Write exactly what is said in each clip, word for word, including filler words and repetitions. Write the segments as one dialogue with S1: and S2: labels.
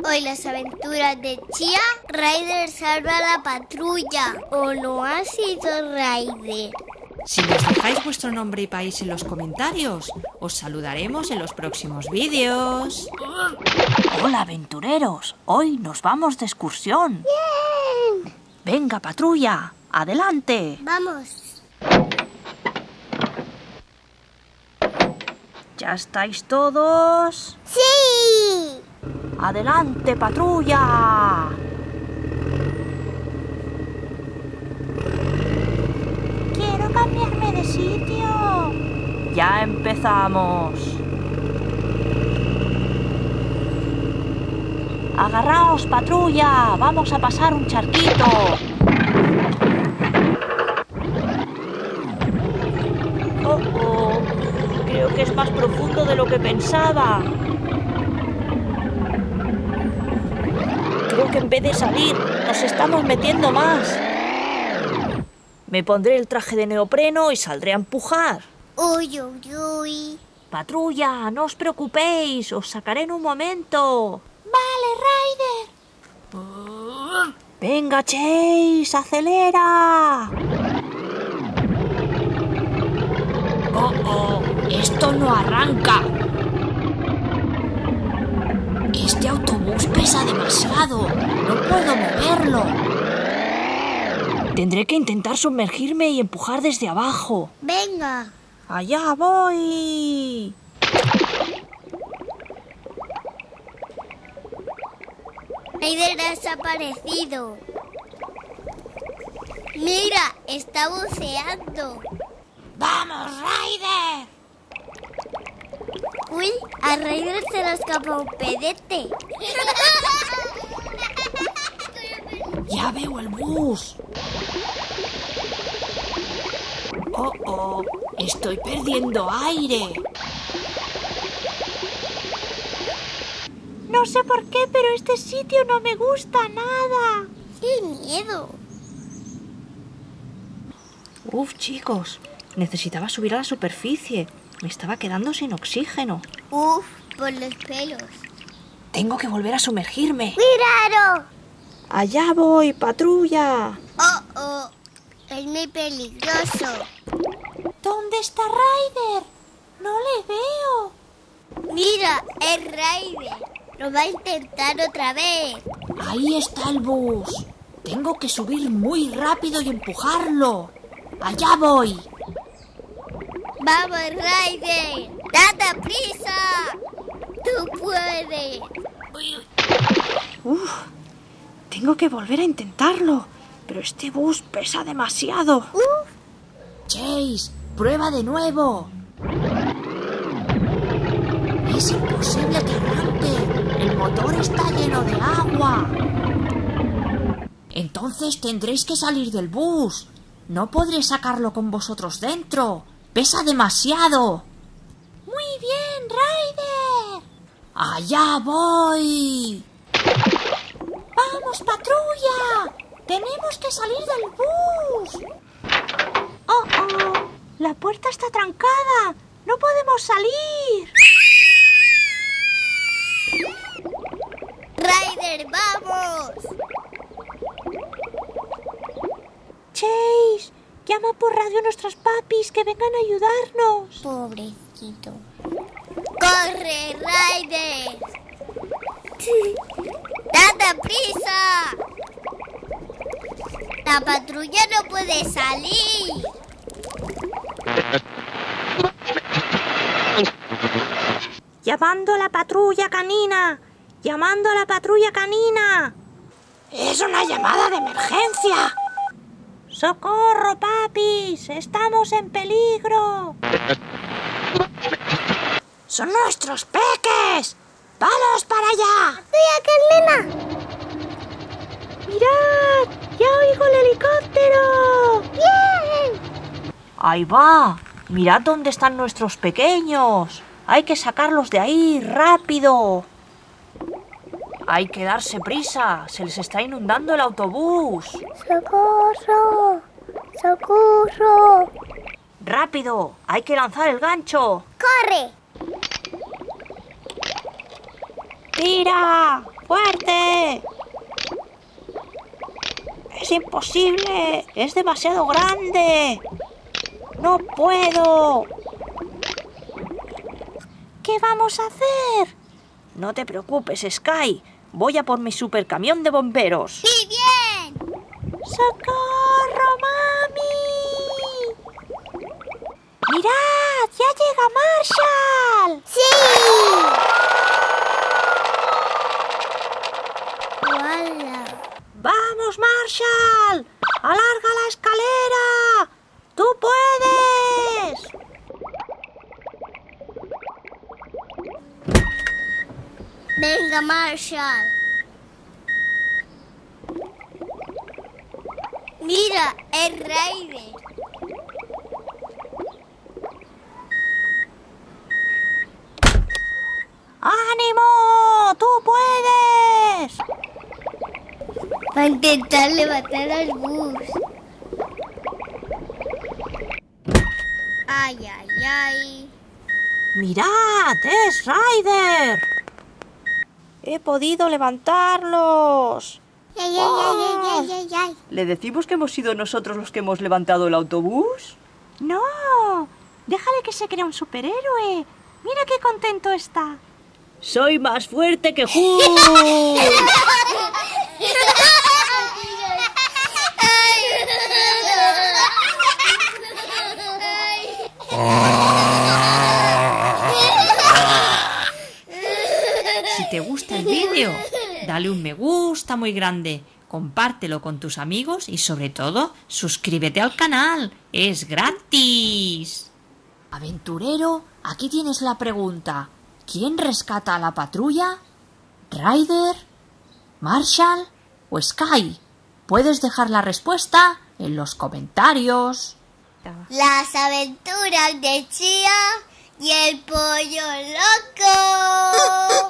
S1: Hoy las aventuras de Chía, Ryder salva a la patrulla. ¿O no ha sido Ryder?
S2: Si nos dejáis vuestro nombre y país en los comentarios, os saludaremos en los próximos vídeos.
S3: Hola, aventureros. Hoy nos vamos de excursión.
S1: ¡Bien!
S3: Venga, patrulla, adelante.
S1: Vamos.
S3: ¿Ya estáis todos?
S1: ¡Sí!
S3: ¡Adelante, patrulla! Quiero cambiarme de sitio. Ya empezamos. Agarraos, patrulla. Vamos a pasar un charquito. Oh, oh. Creo que es más profundo de lo que pensaba. Creo que en vez de salir, nos estamos metiendo más. Me pondré el traje de neopreno y saldré a empujar.
S1: Uy, uy, uy.
S3: Patrulla, no os preocupéis, os sacaré en un momento.
S1: Vale,
S3: Ryder. Venga, Chase, acelera.
S2: ¡Oh, oh! ¡Esto no arranca! Este autobús pesa demasiado. No puedo moverlo.
S3: Tendré que intentar sumergirme y empujar desde abajo.
S1: Venga.
S3: ¡Allá voy!
S1: Ryder ha desaparecido. Mira, está buceando.
S2: ¡Vamos, Ryder!
S1: Uy, a Ryder se le escapa un pedete.
S2: ¡Ya veo el bus! ¡Oh, oh! ¡Estoy perdiendo aire!
S3: No sé por qué, pero este sitio no me gusta nada.
S1: ¡Qué miedo!
S3: Uf, chicos, necesitaba subir a la superficie. Me estaba quedando sin oxígeno.
S1: Uf, por los pelos.
S3: Tengo que volver a sumergirme.
S1: ¡Cuidado!
S3: Allá voy, patrulla.
S1: ¡Oh, oh! Es muy peligroso.
S3: ¿Dónde está Ryder? No le veo.
S1: Mira, es Ryder. Lo va a intentar otra vez.
S2: ¡Ahí está el bus! Tengo que subir muy rápido y empujarlo. ¡Allá voy!
S1: ¡Vamos, Ryder! ¡Date prisa! ¡Tú puedes!
S3: Uf, tengo que volver a intentarlo. Pero este bus pesa demasiado.
S1: ¡Uf!
S2: Chase, prueba de nuevo. Es imposible que arranque. El motor está lleno de agua. Entonces tendréis que salir del bus. No podré sacarlo con vosotros dentro. ¡Pesa demasiado!
S3: ¡Muy bien, Ryder!
S2: ¡Allá voy!
S3: ¡Vamos, patrulla! ¡Tenemos que salir del bus! ¡Oh, oh! ¡La puerta está trancada! ¡No podemos salir!
S1: ¡Ryder, vamos!
S3: Chase, llama por radio a nuestros papis que vengan a ayudarnos.
S1: Pobrecito. ¡Corre, Ryder! ¡Date prisa! La patrulla no puede salir.
S3: Llamando a la patrulla canina. Llamando a la patrulla canina.
S2: ¡Es una llamada de emergencia!
S3: ¡Socorro, papis! ¡Estamos en peligro!
S2: ¡Son nuestros peques! ¡Vamos para allá!
S1: ¡Cuida, Carlena!
S3: ¡Mirad! ¡Ya oigo el helicóptero!
S1: ¡Bien!
S3: ¡Ahí va! ¡Mirad dónde están nuestros pequeños! ¡Hay que sacarlos de ahí! ¡Rápido! ¡Hay que darse prisa! ¡Se les está inundando el autobús!
S1: ¡Socorro! ¡Socorro!
S3: ¡Rápido! ¡Hay que lanzar el gancho!
S1: ¡Corre!
S3: ¡Tira! fuerte! ¡Es imposible! ¡Es demasiado grande! ¡No puedo! ¿Qué vamos a hacer? No te preocupes, Sky. Voy a por mi supercamión de bomberos.
S1: ¡Sí, bien!
S3: ¡Socorro, mami! ¡Mirad! ¡Ya llega Marshall!
S1: ¡Sí! ¡Hola!
S3: ¡Vamos, Marshall! ¡Alarga la escalera! ¡Tú puedes!
S1: Venga, Marshall. Mira, es Ryder.
S3: ¡Ánimo! ¡Tú puedes!
S1: Va a intentar levantar al bus. Ay, ay, ay.
S3: ¡Mirad! ¡Es Ryder! ¡He podido levantarlos!
S1: Ay, ay, ay, ay, ay, ay, ay.
S3: ¿Le decimos que hemos sido nosotros los que hemos levantado el autobús? No, déjale que se crea un superhéroe. Mira qué contento está. Soy más fuerte que Hulk. Si te gusta el vídeo, dale un me gusta muy grande, compártelo con tus amigos y sobre todo, suscríbete al canal. ¡Es gratis! Aventurero, aquí tienes la pregunta. ¿Quién rescata a la patrulla? ¿Ryder? ¿Marshall? ¿O Sky? Puedes dejar la respuesta en los comentarios.
S1: Las aventuras de Chía y el pollo loco.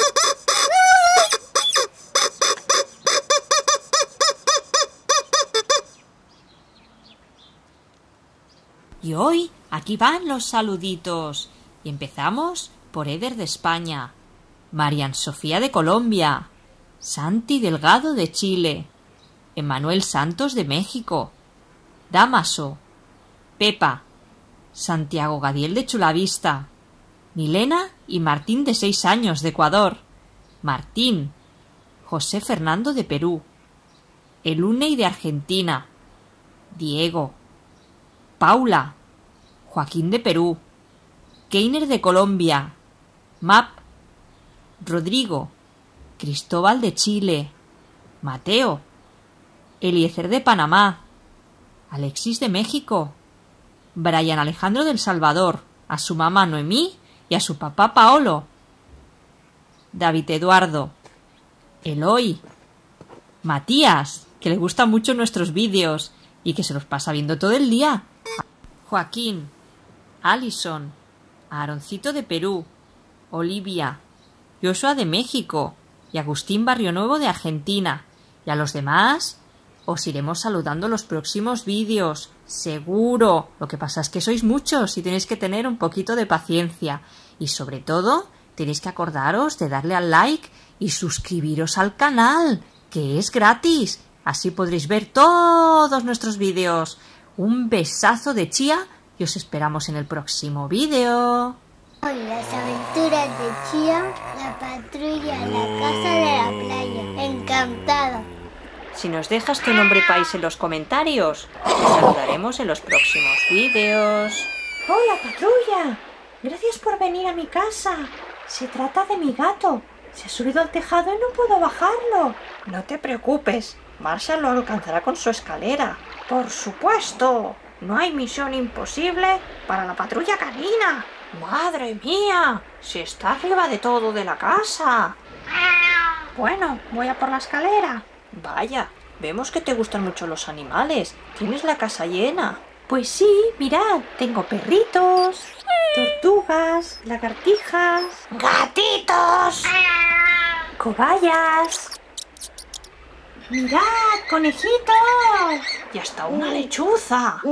S2: Y hoy aquí van los saluditos. Y empezamos por Eder de España, Marian Sofía de Colombia, Santi Delgado de Chile, Emanuel Santos de México, Damaso, Pepa, Santiago Gadiel de Chulavista, Milena y Martín de seis años de Ecuador, Martín, José Fernando de Perú, Elunei de Argentina, Diego, Paula, Joaquín de Perú, Keiner de Colombia, Map, Rodrigo, Cristóbal de Chile, Mateo, Eliezer de Panamá, Alexis de México, Brian Alejandro del Salvador, a su mamá Noemí y a su papá Paolo, David Eduardo, Eloy, Matías, que le gustan mucho nuestros vídeos y que se los pasa viendo todo el día, Joaquín, Alison, Aaroncito de Perú, Olivia, Joshua de México y Agustín Barrionuevo de Argentina. Y a los demás os iremos saludando en los próximos vídeos, seguro. Lo que pasa es que sois muchos y tenéis que tener un poquito de paciencia. Y sobre todo, tenéis que acordaros de darle al like y suscribiros al canal, que es gratis. Así podréis ver todos nuestros vídeos. Un besazo de Chía y os esperamos en el próximo vídeo.
S1: Hoy las aventuras de Chía, la patrulla en la casa de la playa. Encantada.
S3: Si nos dejas tu nombre país en los comentarios, te saludaremos en los próximos vídeos.
S4: ¡Hola, patrulla! Gracias por venir a mi casa. Se trata de mi gato. Se ha subido al tejado y no puedo bajarlo.
S3: No te preocupes, Marshall lo alcanzará con su escalera. ¡Por supuesto! No hay misión imposible para la patrulla canina. ¡Madre mía! ¡Si está arriba de todo de la casa! Bueno, voy a por la escalera. Vaya, vemos que te gustan mucho los animales. Tienes la casa llena.
S4: Pues sí, mirad, tengo perritos, tortugas, lagartijas,
S3: ¡Gatitos!
S4: cobayas. ¡Mirad, conejitos!
S3: ¡Y hasta una lechuza!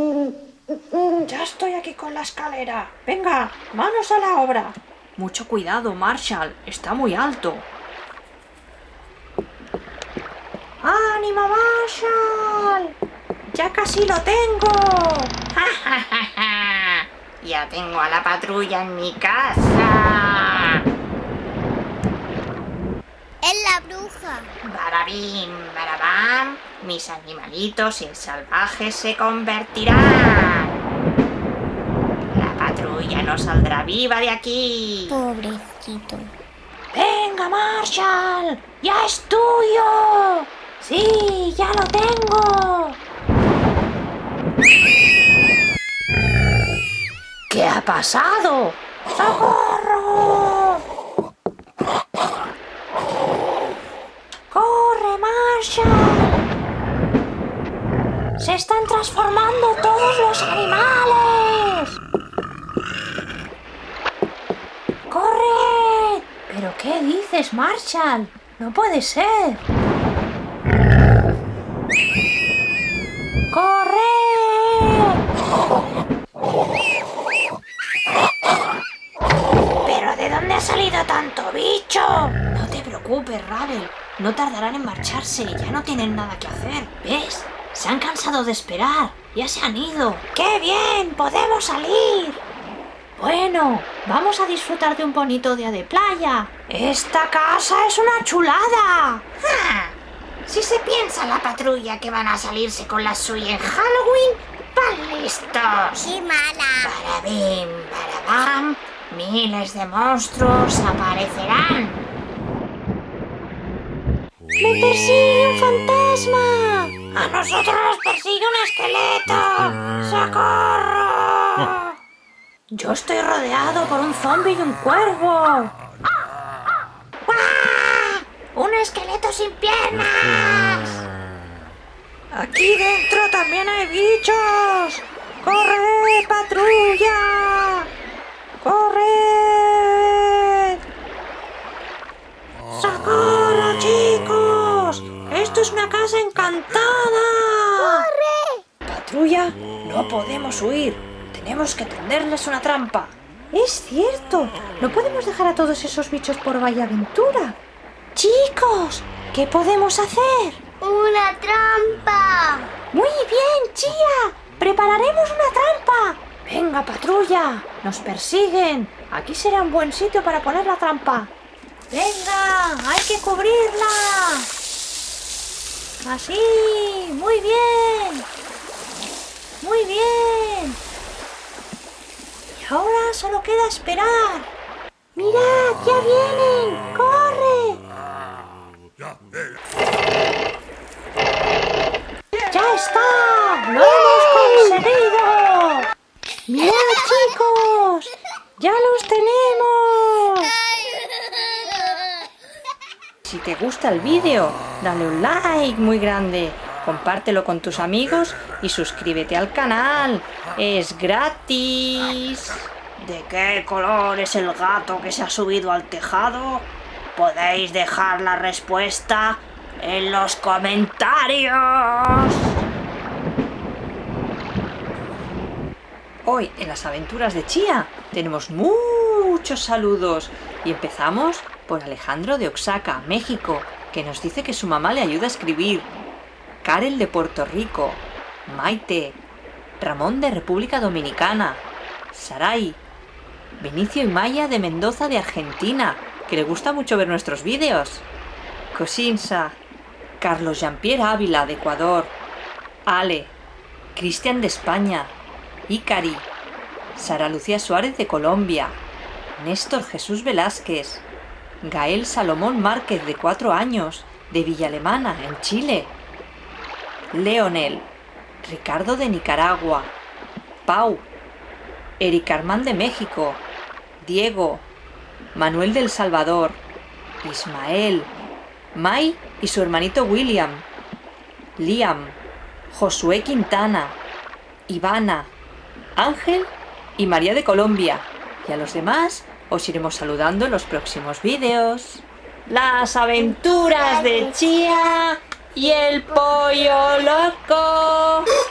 S3: Ya estoy aquí con la escalera. Venga, manos a la obra. Mucho cuidado, Marshall. Está muy alto.
S4: ¡Ánimo, Marshall! ¡Ya casi lo tengo!
S5: Ya tengo a la patrulla en mi casa.
S1: Es la bruja.
S5: Barabim, barabam, mis animalitos salvajes se convertirán. La patrulla no saldrá viva de aquí.
S1: Pobrecito.
S4: ¡Venga, Marshall! ¡Ya es tuyo! ¡Sí, ya lo tengo!
S3: ¿Qué ha pasado?
S4: ¡Socorro! ¡Corre, Marshall! ¡Se están transformando todos los animales! ¡Corre! ¿Pero qué dices, Marshall? ¡No puede ser! ¡Corre!
S3: ¿Pero de dónde ha salido tanto bicho? No te preocupes, Ravel. No tardarán en marcharse. Ya no tienen nada que hacer. ¿Ves? Se han cansado de esperar. Ya se han ido.
S4: ¡Qué bien! ¡Podemos salir! Bueno, vamos a disfrutar de un bonito día de playa. ¡Esta casa es una chulada!
S5: ¡Ja! Si se piensa la patrulla que van a salirse con la suya en Halloween, van listos.
S1: ¡Qué mala!
S5: Barabim, barabam, miles de monstruos aparecerán.
S4: ¡Me persigue un fantasma!
S5: ¡A nosotros nos persigue un esqueleto! ¡Socorro!
S4: Yo estoy rodeado por un zombi y un cuervo.
S5: ¡Guau! ¡Un esqueleto sin piernas!
S4: ¡Aquí dentro también hay bichos! ¡Corre, patrulla! ¡Corre! ¡Socorro, chicos! ¡Esto es una casa encantada!
S1: ¡Corre!
S3: Patrulla, no podemos huir. Tenemos que tenderles una trampa.
S4: Es cierto, no podemos dejar a todos esos bichos por Vallaventura. Chicos, ¿qué podemos hacer?
S1: ¡Una trampa!
S4: Muy bien, Chía. Prepararemos una trampa. Venga, patrulla, nos persiguen. Aquí será un buen sitio para poner la trampa. Venga, hay que cubrirla. Así, muy bien. Muy bien. Y ahora solo queda esperar. ¡Mirad, ya vienen! ¡Corre! ¡Ya está! ¡Lo hemos conseguido! ¡Mirad, chicos! ¡Ya los tenemos!
S2: Si te gusta el vídeo, dale un like muy grande, compártelo con tus amigos y suscríbete al canal. ¡Es gratis!
S3: ¿De qué color es el gato que se ha subido al tejado? Podéis dejar la respuesta en los comentarios.
S2: Hoy en las aventuras de Chía tenemos muchos saludos y empezamos por Alejandro de Oaxaca, México, que nos dice que su mamá le ayuda a escribir. Karel de Puerto Rico, Maite, Ramón de República Dominicana, Saray, Benicio y Maya de Mendoza de Argentina, que le gusta mucho ver nuestros vídeos, Cosinsa, Carlos Jean-Pierre Ávila de Ecuador, Ale, Cristian de España, Icari, Sara Lucía Suárez de Colombia, Néstor Jesús Velázquez, Gael Salomón Márquez de cuatro años, de Villa Alemana, en Chile, Leonel, Ricardo de Nicaragua, Pau, Eric Armán de México, Diego, Manuel del Salvador, Ismael, Mai y su hermanito William, Liam, Josué Quintana, Ivana, Ángel y María de Colombia. Y a los demás os iremos saludando en los próximos vídeos. Las aventuras de Chía y el pollo loco.